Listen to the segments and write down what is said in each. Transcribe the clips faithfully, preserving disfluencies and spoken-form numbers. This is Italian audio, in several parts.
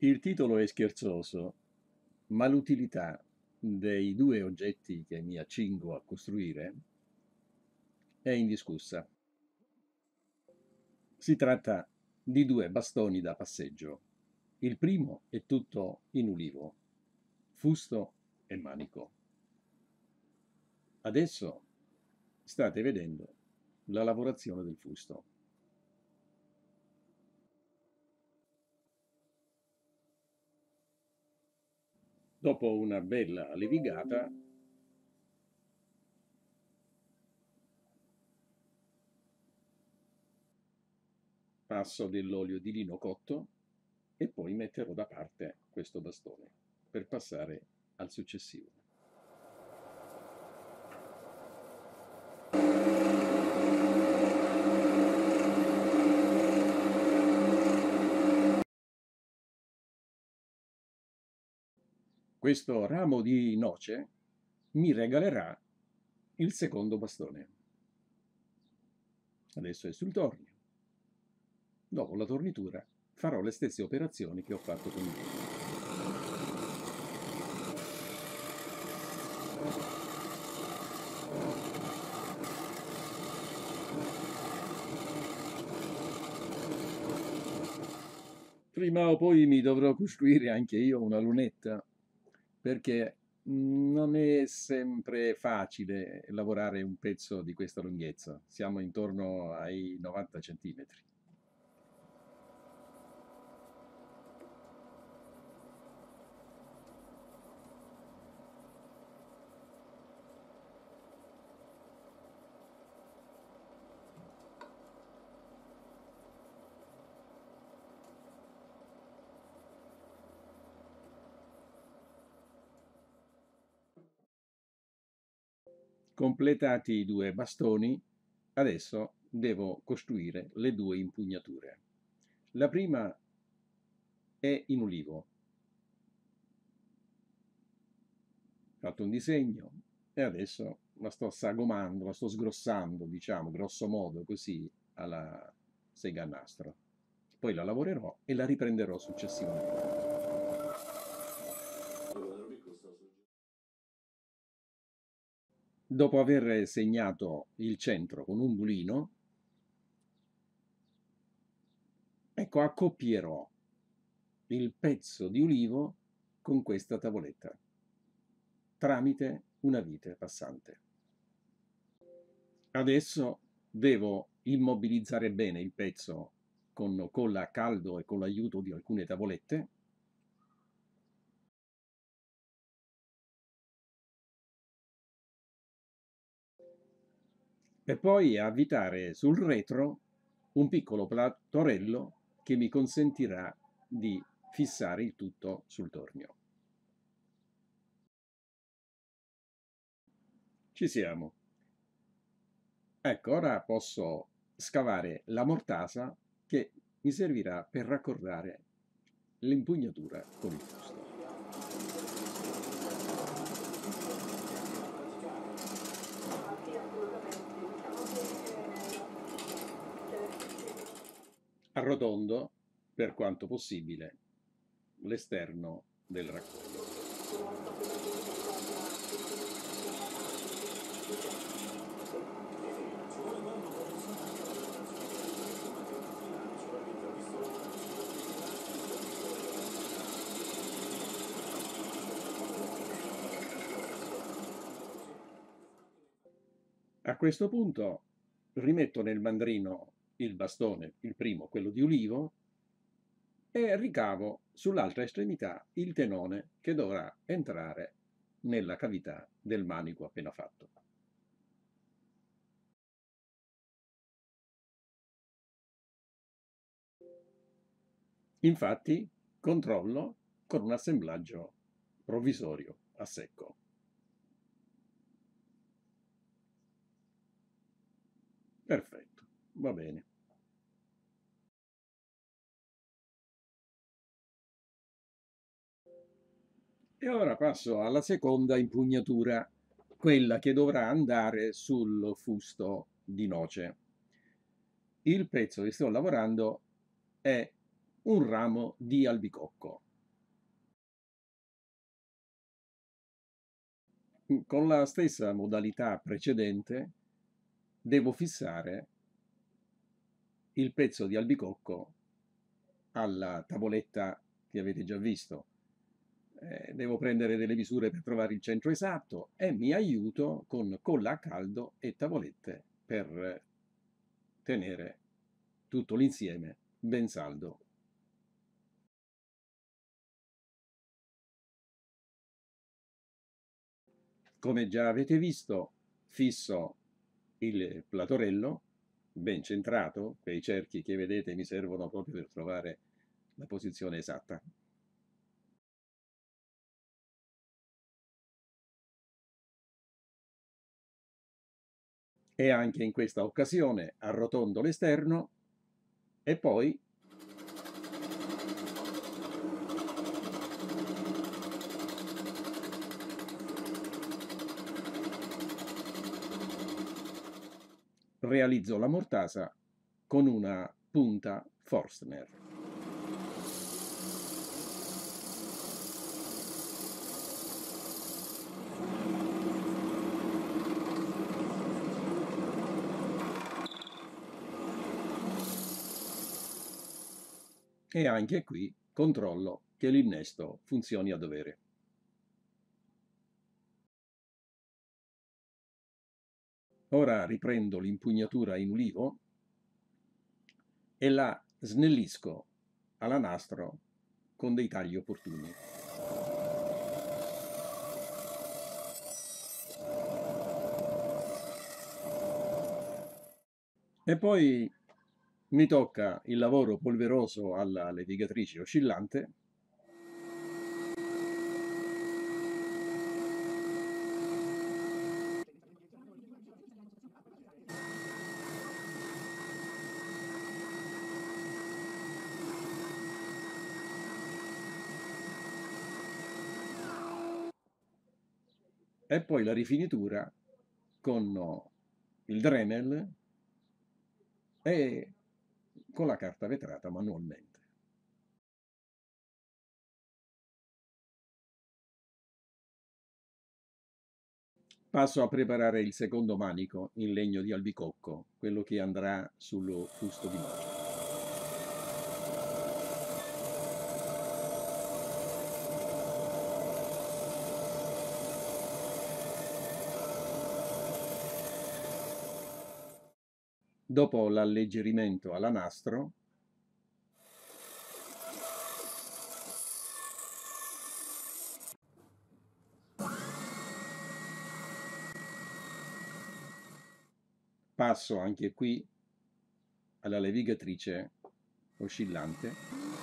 Il titolo è scherzoso, ma l'utilità dei due oggetti che mi accingo a costruire è indiscussa. Si tratta di due bastoni da passeggio. Il primo è tutto in ulivo, fusto e manico. Adesso state vedendo la lavorazione del fusto. Dopo una bella levigata, passo dell'olio di lino cotto e poi metterò da parte questo bastone per passare al successivo. Questo ramo di noce mi regalerà il secondo bastone. Adesso è sul tornio. Dopo la tornitura farò le stesse operazioni che ho fatto con il legno. Prima o poi mi dovrò costruire anche io una lunetta, perché non è sempre facile lavorare un pezzo di questa lunghezza. Siamo intorno ai novanta centimetri. Completati i due bastoni, adesso devo costruire le due impugnature. La prima è in ulivo. Ho fatto un disegno e adesso la sto sagomando, la sto sgrossando, diciamo, grosso modo, così alla sega a nastro. Poi la lavorerò e la riprenderò successivamente. Dopo aver segnato il centro con un bulino, ecco, accoppierò il pezzo di ulivo con questa tavoletta tramite una vite passante. Adesso devo immobilizzare bene il pezzo con colla a caldo e con l'aiuto di alcune tavolette. E poi avvitare sul retro un piccolo plattorello che mi consentirà di fissare il tutto sul tornio. Ci siamo. Ecco, ora posso scavare la mortasa che mi servirà per raccordare l'impugnatura con il fusto. Arrotondo, per quanto possibile, l'esterno del raccordo. A questo punto rimetto nel mandrino il bastone, il primo, quello di ulivo, e ricavo sull'altra estremità il tenone che dovrà entrare nella cavità del manico appena fatto. Infatti, controllo con un assemblaggio provvisorio a secco. Perfetto, va bene. E ora passo alla seconda impugnatura, quella che dovrà andare sul fusto di noce. Il pezzo che sto lavorando è un ramo di albicocco. Con la stessa modalità precedente devo fissare il pezzo di albicocco alla tavoletta che avete già visto. Eh, devo prendere delle misure per trovare il centro esatto e mi aiuto con colla a caldo e tavolette per tenere tutto l'insieme ben saldo. Come già avete visto, fisso il platorello ben centrato, quei cerchi che vedete mi servono proprio per trovare la posizione esatta. E anche in questa occasione arrotondo l'esterno e poi realizzo la mortasa con una punta Forstner. E anche qui controllo che l'innesto funzioni a dovere. Ora riprendo l'impugnatura in ulivo e la snellisco alla nastro con dei tagli opportuni. E poi mi tocca il lavoro polveroso alla levigatrice oscillante e poi la rifinitura con il Dremel e con la carta vetrata manualmente. Passo a preparare il secondo manico in legno di albicocco, quello che andrà sul fusto di noce. Dopo l'alleggerimento alla nastro, passo anche qui alla levigatrice oscillante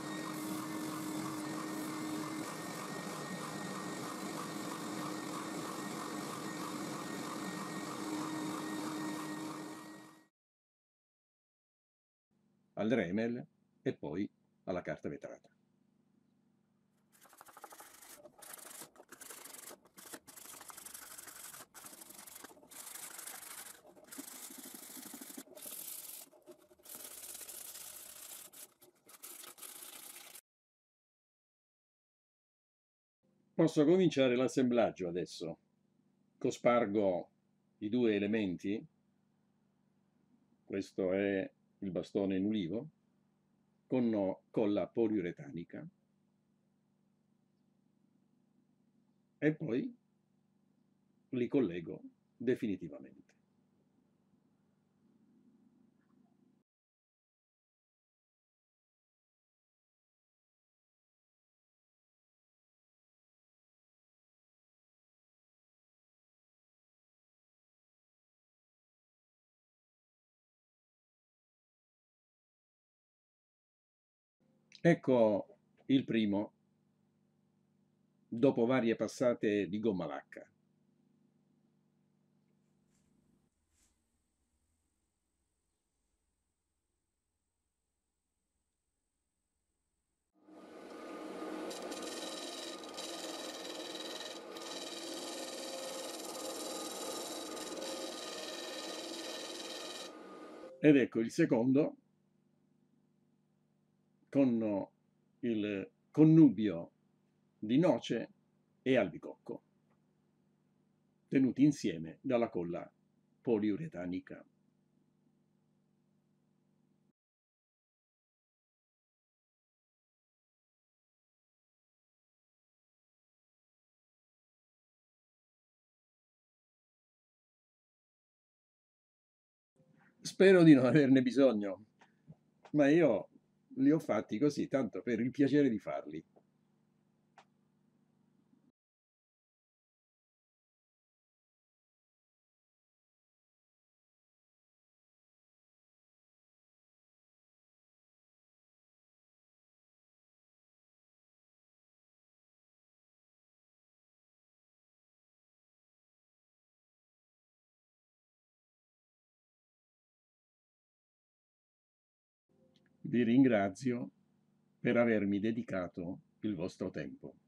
al Dremel e poi alla carta vetrata. Posso cominciare l'assemblaggio adesso. Cospargo i due elementi, questo è il bastone in ulivo, con colla poliuretanica e poi li collego definitivamente. Ecco il primo, dopo varie passate di gomma lacca. Ed ecco il secondo con il connubio di noce e albicocco. tenuti insieme dalla colla poliuretanica. Spero di non averne bisogno, ma io li ho fatti così, tanto per il piacere di farli. Vi ringrazio per avermi dedicato il vostro tempo.